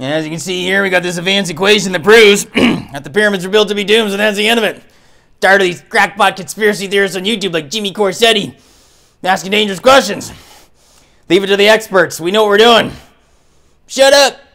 And as you can see here, we got this advanced equation that proves that the pyramids were built to be tombs, and that's the end of it. Tired of these crackpot conspiracy theorists on YouTube like Jimmy Corsetti asking dangerous questions. Leave it to the experts. We know what we're doing. Shut up.